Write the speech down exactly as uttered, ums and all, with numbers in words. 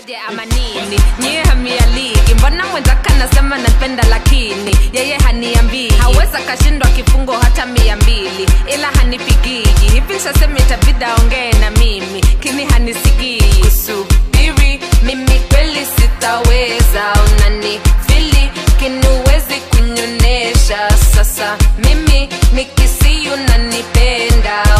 aje ama nini? Nyie hamia ligi, mbona mwenzaka nasema napenda lakini yeye haniambii. Haweza kashindwa kifungo hata mia mbili ila hanipigiji. Hivi nishasema itabidi aongee na mimi kini hanisikii. Kusubiri mimi kweli sitaweza, unani fili kinuwezi kunyonesha. Sasa mimi nikisi unanipenda